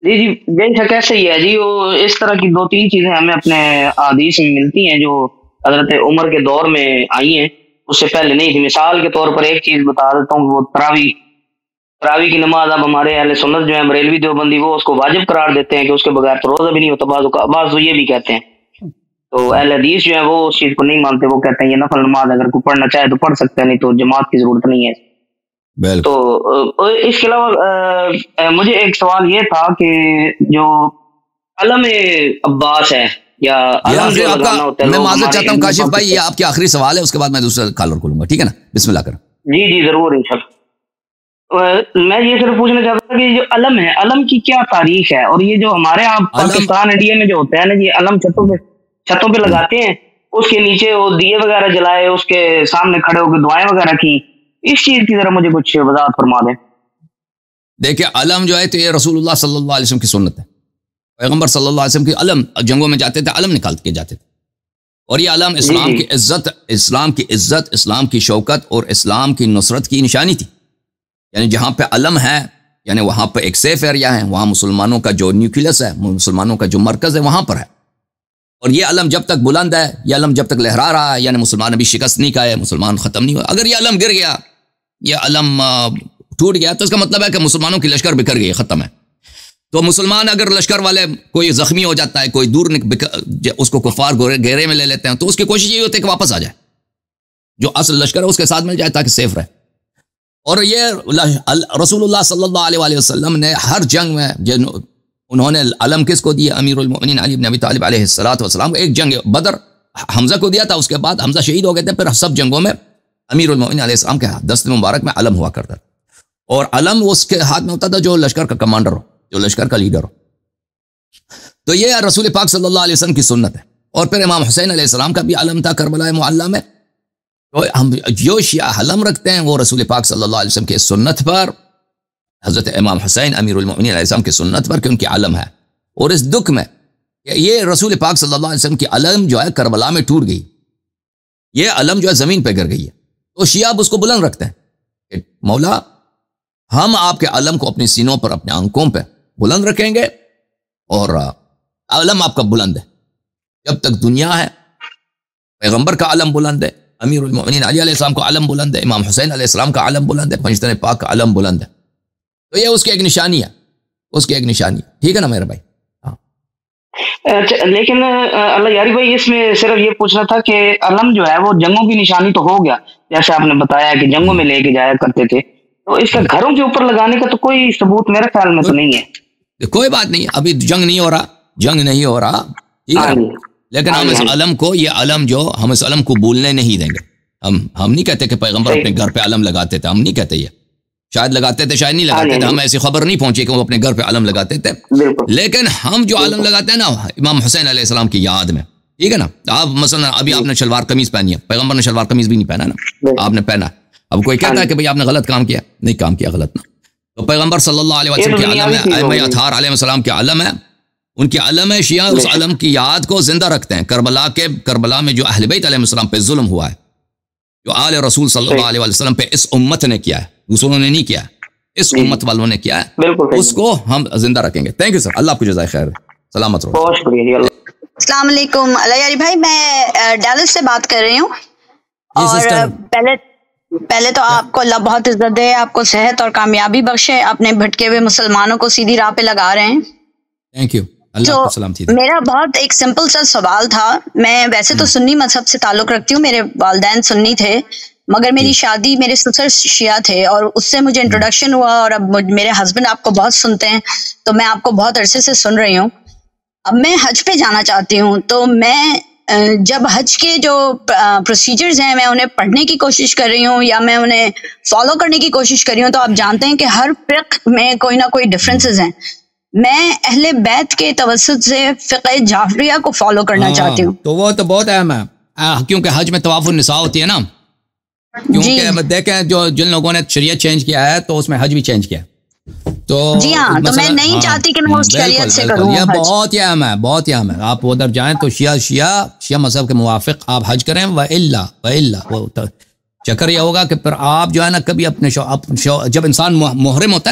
جی جی بے شک ایسے ہی ہے جی. وہ اس طرح کی دو تین چیزیں ہمیں اپنے احادیث میں ملتی ہیں جو حضرت عمر کے دور میں آئی ہیں، اس سے پہلے نہیں تھی. مثال کے طور پر ایک چیز بتا دیتا ہوں، وہ تراوی کی نماز اب ہمارے اہل سنت جو ہے بریلوی دیوبندی وہ اس کو واجب قرار دیتے ہیں کہ اس کے بغیر تو روزہ بھی نہیں ہوتا. بعض تو یہ بھی کہتے ہیں. تو اہل حدیث جو ہے وہ اس چیز کو نہیں مانتے، وہ کہتے ہیں یہ نفل نماز اگر کوئی پڑھنا چاہے تو پڑھ سکتا ہے، نہیں تو جماعت کی ضرورت نہیں ہے. تو اس کے علاوہ مجھے ایک سوال یہ تھا کہ جو علم عباس ہے یا علم جو لگانا ہوتا ہے، میں معذرت چاہتا ہوں کاشف بھائی، یہ آپ کے آخری سوال ہے، اس کے بعد میں دوسرا کالر کھولوں گا، ٹھیک ہے نا؟ بسم اللہ کریں. جی جی ضرور انشاءاللہ. میں یہ صرف پوچھنا چاہتا تھا کہ جو علم ہے، علم کی کیا تاریخ ہے؟ اور یہ جو ہمارے یہاں پاکستان انڈیا میں جو ہوتا ہے نا، یہ علم چھتوں پہ لگاتے ہیں، اس کے نیچے وہ دیے وغیرہ جلائے، اس کے سامنے کھڑے ہو کے دعائیں وغیرہ کی، اس چیز کی ذرا مجھے کچھ وضاحت فرما دیں. دیکھیں علم جو ہے تو یہ رسول اللہ صلی اللہ علیہ وسلم کی سنت ہے. پیغمبر صلی اللہ علیہ وسلم کی علم، جنگوں میں جاتے تھے علم نکال کے جاتے تھے، اور یہ علم اسلام کی عزت، اسلام کی شوکت اور اسلام کی نصرت کی نشانی تھی. یعنی جہاں پہ علم ہے یعنی وہاں پہ ایک سیف ایریا ہے، وہاں مسلمانوں کا جو نیوکلیس ہے، مسلمانوں کا جو مرکز ہے وہاں پر ہے. اور یہ علم جب تک بلند ہے، یہ علم جب تک لہرا رہا ہے، یعنی مسلمان ابھی شکست نہیں کھائے، مسلمان ختم نہیں ہوا. اگر یہ علم گر گیا، یہ علم ٹوٹ گیا، تو اس کا مطلب ہے کہ مسلمانوں کی لشکر بکھر گئی، ختم ہے. تو مسلمان اگر لشکر والے کوئی زخمی ہو جاتا ہے، کوئی دور اس کو کفار گھیرے میں لے لیتے ہیں، تو اس کی کوشش یہ ہوتی ہے کہ واپس آ جائے، جو اصل لشکر ہے اس کے ساتھ مل جائے تاکہ سیف رہے. اور یہ رسول اللہ صلی اللہ علیہ وسلم نے ہر جنگ میں انہوں نے علم کس کو دیا؟ امیر المؤمنین علی بن ابی طالب علیہ السلام. ایک جنگ بدر حمزہ کو دیا تھا، اس کے بعد حمزہ شہید ہو گئے تھے، پھر سب جنگوں میں امیر المؤمنین علیہ السلام کے دست مبارک میں علم ہوا کرتا تھا. اور علم اس کے ہاتھ میں ہوتا تھا جو لشکر کا کمانڈر ہو، جو لشکر کا لیڈر ہو. تو یہ رسول پاک صلی اللہ علیہ وسلم کی سنت ہے. اور پھر امام حسین علیہ السلام کا بھی علم تھا کربلا معلی میں. تو ہم جو شیعہ علم رکھتے ہیں وہ رسول پاک صلی اللہ علیہ وسلم کی سنت پر، حضرت امام حسین امیر المؤمنین علیہ السلام کی سنت پر، کہ ان کی علم ہے. اور اس دکھ میں یہ رسول پاک صلی اللہ علیہ وسلم کی علم جو ہے کربلا میں ٹوٹ گئی، یہ علم جو ہے زمین پہ گر گئی ہے. تو شیعہ اب اس کو بلند رکھتے ہیں کہ مولا ہم آپ کے علم کو اپنی سینوں پر، اپنے آنکھوں پہ بلند رکھیں گے، اور علم آپ کا بلند ہے جب تک دنیا ہے. پیغمبر کا علم بلند ہے، امیر المؤمنین علی علیہ السلام کا علم بلند ہے، امام حسین علیہ السلام کا علم بلند ہے، پنجتن پاک کا علم بلند ہے. تو یہ اس کی ایک نشانی ہے، اس کی ایک نشانی. ٹھیک ہے نا میرے بھائی؟ لیکن اللہ یاری بھائی، اس میں صرف یہ پوچھنا تھا کہ علم جو ہے وہ جنگوں کی نشانی تو ہو گیا، جیسے آپ نے بتایا کہ جنگوں میں لے کے جایا کرتے تھے، تو اس کا گھروں کے اوپر لگانے کا تو کوئی ثبوت میرے خیال میں تو نہیں ہے. کوئی بات نہیں، ابھی جنگ نہیں ہو رہا، ٹھیک ہے. لیکن ہم اس علم کو، یہ علم جو ہم اس علم کو بھولنے نہیں دیں گے. ہم نہیں کہتے کہ پیغمبر اپنے گھر پہ علم لگاتے تھے، ہم نہیں کہتے. یہ شاید لگاتے تھے، شاید نہیں لگاتے تھے، ہمیں ایسی خبر نہیں پہنچی کہ وہ اپنے گھر پہ علم لگاتے تھے. لیکن ہم جو علم لگاتے ہیں نا امام حسین علیہ السلام کی یاد میں، ٹھیک ہے نا. آپ مثلا ابھی آپ نے شلوار قمیض پہنی ہے، پیغمبر نے شلوار قمیض بھی نہیں پہنا نا، آپ نے پہنا. اب کوئی کہتا ہے کہ بھئی آپ نے غلط کام کیا، نہیں کام کیا غلط نہ. تو پیغمبر صلی اللہ علیہ وسلم کی علم ہے، ائمہ اطہار علیہ السلام کی علم ہے، ان کی علم ہے. شیعہ اس علم کی یاد کو زندہ رکھتے ہیں. کربلا میں جو اہل بیت علیہ السلام پہ ظلم ہوا ہے، جو آل رسول صلی اللہ علیہ وسلم پہ اس امت نے کیا ہے، دوسروں نے نہیں کیا ہے، اس امت والوں نے کیا ہے، اس کو ہم زندہ رکھیں گے. تھینک یو سر، اللہ آپ کو جزائے خیر، سلامت رہو. بہت شکریہ. السلام علیکم اللہ یاری بھائی، میں ڈیلس سے بات کر رہی ہوں. اور پہلے تو آپ کو اللہ بہت عزت دے، آپ کو صحت اور کامیابی بخشے، اپنے بھٹکے ہوئے مسلمانوں کو سیدھی راہ پہ لگا رہے ہیں. Thank you. تو میرا بہت ایک سمپل سا سوال تھا. میں ویسے تو سنی مذہب سے تعلق رکھتی ہوں، میرے والدین سنی تھے، مگر میری شادی میرے سسر شیعہ تھے، اور اس سے مجھے انٹروڈکشن ہوا. اور اب میرے ہسبینڈ آپ کو بہت سنتے ہیں، تو میں آپ کو بہت عرصے سے سن رہی ہوں. اب میں حج پہ جانا چاہتی ہوں، تو میں جب حج کے جو پروسیجرز ہیں میں انہیں پڑھنے کی کوشش کر رہی ہوں یا میں انہیں فالو کرنے کی کوشش کر رہی ہوں، تو آپ جانتے ہیں کہ ہر فقہ میں کوئی نہ کوئی ڈفرینسز ہیں. میں اہل بیت کے توسط سے فقہ جعفریہ کو فالو کرنا چاہتی ہوں. تو وہ تو بہت اہم ہے، کیونکہ حج میں طواف النساء ہوتی ہے نا. کیونکہ دیکھیں جو جن لوگوں نے شریعت چینج کیا ہے تو اس میں حج بھی چینج کیا. تو جی ہاں، تو میں نہیں چاہتی کہ میں اس شریعت سے کروں. یہ بہت ہی اہم ہے، بہت ہی اہم ہے. آپ ادھر جائیں تو شیعہ مذہب کے موافق آپ حج کریں. وَإِلَّا وہ چکر یہ ہوگا کہ پھر آپ جو ہے نا کبھی اپنے جب انسان محرم ہوتا ہے نا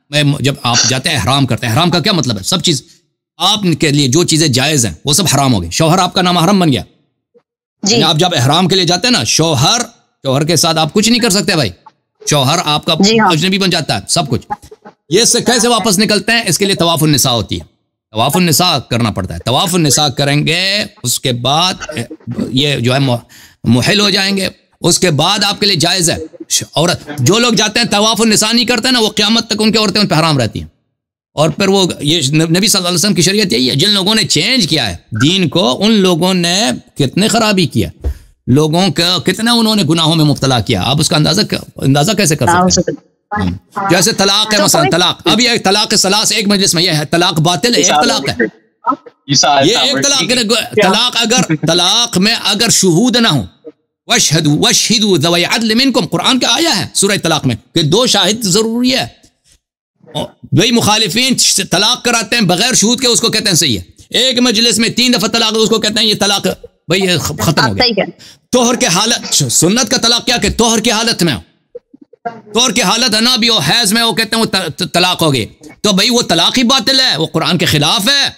میں جب آپ جاتے ہیں احرام کرتے ہیں، احرام کا کیا مطلب ہے؟ سب چیز آپ کے لیے جو چیزیں جائز ہیں وہ سب حرام ہو گئی. شوہر آپ کا نامحرم بن گیا. جی آپ جب احرام کے لیے جاتے ہیں نا، شوہر کے ساتھ آپ کچھ نہیں کر سکتے بھائی. شوہر آپ کا اجنبی بن جاتا ہے سب کچھ. یہ سے کیسے واپس نکلتے ہیں؟ اس کے لیے طواف النساء ہوتی ہے. طواف النساء کرنا پڑتا ہے. طواف النساء کریں گے، اس کے بعد یہ جو ہے محل ہو جائیں گے. اس کے بعد آپ کے لیے جائز ہے. عورت جو لوگ جاتے ہیں طواف النساء نہیں کرتے نا، وہ قیامت تک ان کی عورتیں ان پہ حرام رہتی ہیں. اور پھر وہ یہ نبی صلی اللہ علیہ وسلم کی شریعت یہی ہے. جن لوگوں نے چینج کیا ہے دین کو، ان لوگوں نے کتنے خرابی کیا، لوگوں کا کتنا انہوں نے گناہوں میں مبتلا کیا. آپ اس کا اندازہ کیسے کر سکتے ہیں؟ جیسے طلاق ہے، مثلا طلاق، اب یہ طلاق ثلاث ایک مجلس میں یہ ہے طلاق باطل ہے. ایک طلاق ہے یہ، ایک طلاق. طلاق میں اگر شہود نہ ہو، وَاشْهِدُوا ذَوَيْ عَدْلٍ مِنْكُمْ، قرآن کا آیا ہے سورہ طلاق میں کہ 2 شاہد ضروری ہے. بھئی مخالفین طلاق کراتے ہیں بغیر شہود کے، اس کو کہتے ہیں صحیح ہے. ایک مجلس میں 3 دفعہ طلاق، اس کو کہتے ہیں یہ طلاق بھئی یہ ختم ہو گیا. طہر کے حالت، سنت کا طلاق کیا کہ طہر کی حالت میں ہو، طہر کی حالت ہے نہ بھی ہو، حیض میں ہو، کہتے ہیں وہ طلاق ہو گئی. تو بھئی وہ طلاق ہی باطل ہے، وہ قرآن کے خلاف ہے.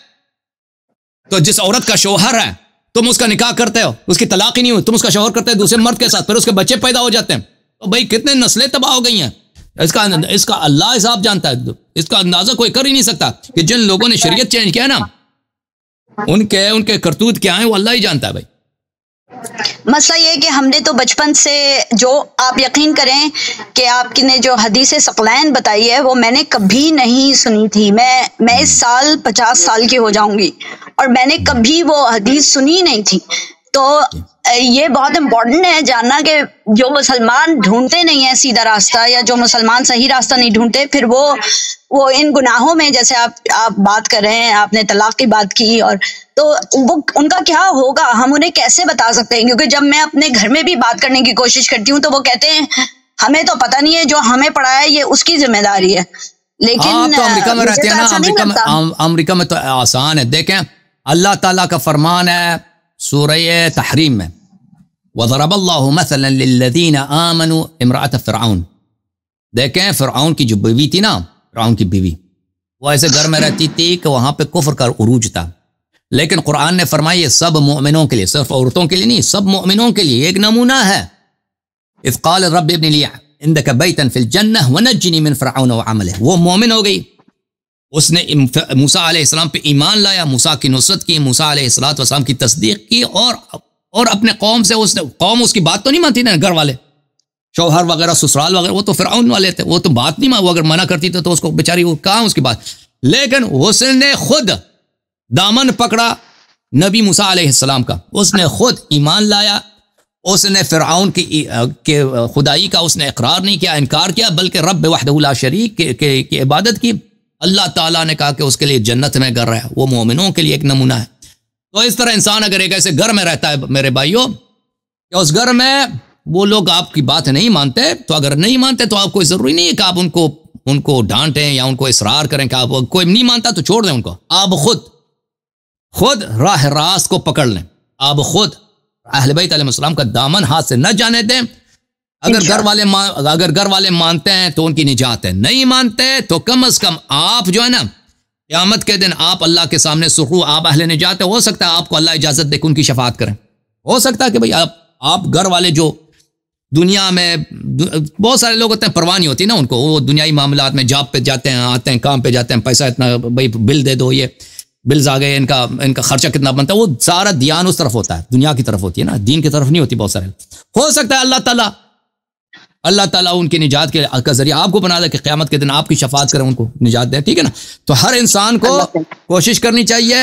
تو جس عورت کا شوہر ہے تم اس کا نکاح کرتے ہو، اس کی طلاق ہی نہیں ہوئی، تم اس کا شوہر کرتے ہو دوسرے مرد کے ساتھ، پھر اس کے بچے پیدا ہو جاتے ہیں، تو بھئی کتنے نسلیں تباہ ہو گئی ہیں. اس کا اللہ حساب جانتا ہے. اس کا اندازہ کوئی کر ہی نہیں سکتا کہ جن لوگوں نے شریعت چینج کیا نا، ان کے کرتوت کیا ہیں وہ اللہ ہی جانتا ہے. بھائی مسئلہ یہ ہے کہ ہم نے تو بچپن سے، جو آپ یقین کریں کہ آپ نے جو حدیث ثقلین بتائی ہے وہ میں نے کبھی نہیں سنی تھی. میں اس سال 50 سال کی ہو جاؤں گی اور میں نے کبھی وہ حدیث سنی نہیں تھی. تو یہ بہت امپورٹنٹ ہے جاننا کہ جو مسلمان ڈھونڈتے نہیں ہیں سیدھا راستہ، یا جو مسلمان صحیح راستہ نہیں ڈھونڈتے، پھر وہ ان گناہوں میں، جیسے آپ بات کر رہے ہیں، آپ نے طلاق کی بات کی، اور تو وہ ان کا کیا ہوگا ہم انہیں کیسے بتا سکتے ہیں؟ کیونکہ جب میں اپنے گھر میں بھی بات کرنے کی کوشش کرتی ہوں تو وہ کہتے ہیں ہمیں تو پتہ نہیں ہے، جو ہمیں پڑھا ہے یہ اس کی ذمہ داری ہے. لیکن تو امریکہ میں رہتے ہیں نا، امریکہ میں تو آسان ہے. دیکھیں اللہ تعالیٰ کا فرمان ہے سورہ تحریم میں، وَضَرَبَ اللَّهُ مَثَلًا لِلَّذِينَ آمَنُوا امرأة فرعون. دیکھیں فرعون کی جو بیوی تھی نا، فرعون کی بیوی، وہ ایسے گھر میں رہتی تھی کہ وہاں پہ کفر کا عروج تھا. لیکن قرآن نے فرمایا یہ سب مومنوں کے لیے، صرف عورتوں کے لیے نہیں، سب مومنوں کے لیے ایک نمونہ ہے. اذ قال رب ابن لي عندك بيتا في الجنة ونجني من فرعون وعمله. وہ مومن ہو گئی، اس نے موسیٰ علیہ السلام پہ ایمان لایا، موسیٰ کی نصرت کی، موسیٰ علیہ السلام کی تصدیق کی، اور اپنے قوم سے قوم اس کی بات تو نہیں مانتی نا، گھر والے شوہر وغیرہ سسرال وغیرہ وہ تو فرعون والے تھے، وہ تو بات نہیں وہ اگر منع کرتی تو اس کو بیچاری وہ کہاں اس کی بات. لیکن اس نے خود دامن پکڑا نبی موسیٰ علیہ السلام کا، اس نے خود ایمان لایا، اس نے فرعون کی خدائی کا اس نے اقرار نہیں کیا، انکار کیا، بلکہ رب وحدہ لا شریک کی عبادت کی. اللہ تعالیٰ نے کہا کہ اس کے لیے جنت میں گھر ہے، وہ مومنوں کے لیے ایک نمونہ ہے. تو اس طرح انسان اگر ایک ایسے گھر میں رہتا ہے میرے بھائیوں کہ اس گھر میں وہ لوگ آپ کی بات نہیں مانتے، تو اگر نہیں مانتے تو آپ کو ضروری نہیں ہے کہ آپ ان کو ڈانٹیں یا ان کو اصرار کریں کہ آپ کوئی نہیں مانتا تو چھوڑ دیں ان کو. آپ خود راہ راست کو پکڑ لیں، آپ خود اہل بیت علیہ السلام کا دامن ہاتھ سے نہ جانے دیں. اگر گھر والے مانتے ہیں تو ان کی نجات ہے، نہیں مانتے تو کم از کم آپ جو ہے نا قیامت کے دن آپ اللہ کے سامنے سرخرو، آپ اہل نجات ہے. ہو سکتا ہے آپ کو اللہ اجازت دے کہ ان کی شفاعت کریں. ہو سکتا ہے کہ بھئی آپ گھر والے جو دنیا میں بہت سارے لوگ ہوتے ہیں پرواہ نہیں ہوتی نا ان کو، وہ دنیائی معاملات میں جاب پہ جاتے ہیں، آتے ہیں، کام پہ جاتے ہیں، پیسہ اتنا بھئی بل دے دو، یہ بلز آ گئے، ان کا خرچہ کتنا بنتا ہے، وہ سارا دھیان اس طرف ہوتا ہے، دنیا کی طرف ہوتی ہے نا، دین کی طرف نہیں ہوتی. بہت سارے ہو سکتا ہے اللہ تعالیٰ ان کی نجات کا ذریعہ آپ کو بنا دے کہ قیامت کے دن آپ کی شفاعت کریں، ان کو نجات دیں. ٹھیک ہے نا. تو ہر انسان کو کوشش کرنی چاہیے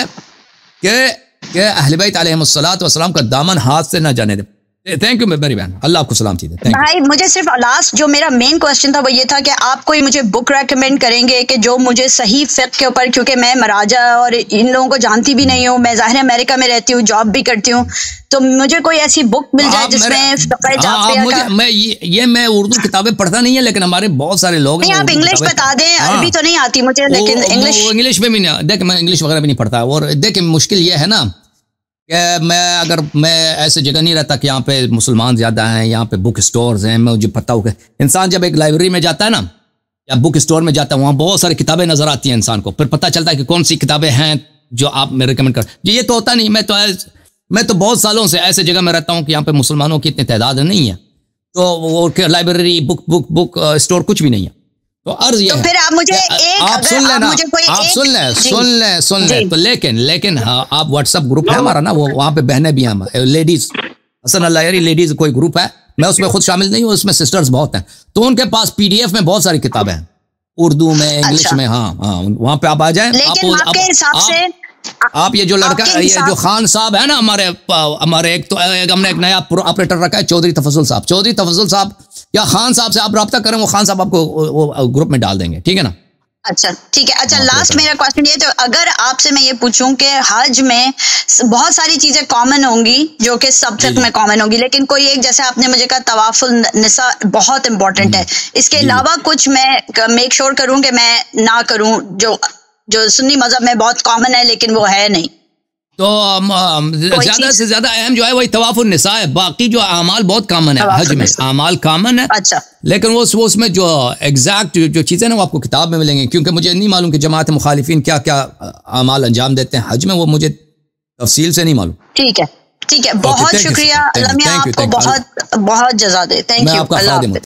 کہ اہل بیت علیہم الصلوۃ والسلام کا دامن ہاتھ سے نہ جانے دے. تھینک یو میری بہن، اللہ آپ کو سلامتی دے. بھائی مجھے صرف لاسٹ جو میرا مین کوسچن تھا وہ یہ تھا کہ آپ کوئی مجھے بک ریکمینڈ کریں گے کہ جو مجھے صحیح فقہ کے اوپر، کیونکہ میں مراجع اور ان لوگوں کو جانتی بھی نہیں ہوں، میں ظاہر امریکہ میں رہتی ہوں، جاب بھی کرتی ہوں، تو مجھے کوئی ایسی بک مل جائے جس میں فقہ جعفریہ کا. میں اردو کتابیں پڑھتا نہیں ہے، لیکن ہمارے بہت سارے لوگ نہیں، آپ انگلش بتا دیں، عربی تو نہیں آتی مجھے، لیکن انگلش میں بھی نہیں. دیکھ میں انگلش وغیرہ بھی نہیں پڑھتا، اور دیکھ مشکل یہ ہے نا کہ میں ایسے جگہ نہیں رہتا کہ یہاں پہ مسلمان زیادہ ہیں، یہاں پہ بک سٹورز ہیں، مجھے پتہ ہو کہ انسان جب ایک لائبریری میں جاتا ہے نا یا بک اسٹور میں جاتا ہوں وہاں بہت ساری کتابیں نظر آتی ہیں انسان کو, پھر پتہ چلتا ہے کہ کون سی کتابیں ہیں جو آپ میں ریکمنڈ کر. یہ تو ہوتا نہیں, میں تو بہت سالوں سے ایسے جگہ میں رہتا ہوں کہ یہاں پہ مسلمانوں کی اتنی تعداد نہیں ہے, تو وہ لائبریری بک اسٹور کچھ بھی نہیں ہے. تو عرض یہ پھر آپ مجھے آپ سن لیں نا, آپ سن لیں تو لیکن ہاں آپ واٹس ایپ گروپ ہے ہمارا نا, وہ وہاں پہ بہنیں بھی ہیں لیڈیز, حسن اللہ یاری لیڈیز کوئی گروپ ہے, میں اس میں خود شامل نہیں ہوں, اس میں سسٹرز بہت ہیں, تو ان کے پاس PDF میں بہت ساری کتابیں ہیں, اردو میں, انگلش میں. ہاں وہاں پہ آپ آ جائیں. آپ یہ جو لڑکا, یہ جو خان صاحب ہے نا ہمارے ایک تو ہم نے ایک نیا آپریٹر رکھا ہے چودھری تفضل صاحب یا خان صاحب سے آپ رابطہ کریں, وہ خان صاحب آپ کو گروپ میں ڈال دیں گے, ٹھیک ہے نا. اچھا ٹھیک ہے. اچھا لاسٹ میرا کوشچن یہ, تو اگر آپ سے میں یہ پوچھوں کہ حج میں بہت ساری چیزیں کامن ہوں گی جو کہ سب تک میں کامن ہوگی, لیکن کوئی ایک, جیسے آپ نے مجھے کہا طواف النساء بہت امپورٹنٹ ہے, اس کے علاوہ کچھ میں میک شور کروں کہ میں نہ کروں جو سنی مذہب میں بہت کامن ہے لیکن وہ ہے نہیں؟ تو زیادہ سے زیادہ اہم جو ہے وہی طواف النساء ہے, باقی جو اعمال بہت کامن ہے, حج میں اعمال کامن ہے. اچھا, لیکن وہ اس میں جو ایگزیکٹ جو چیزیں نا وہ آپ کو کتاب میں ملیں گے, کیونکہ مجھے نہیں معلوم کہ جماعت مخالفین کیا کیا اعمال انجام دیتے ہیں حج میں, وہ مجھے تفصیل سے نہیں معلوم. ٹھیک ہے, بہت شکریہ. لمحہ آپ کو بہت بہت جزا دے. Thank you.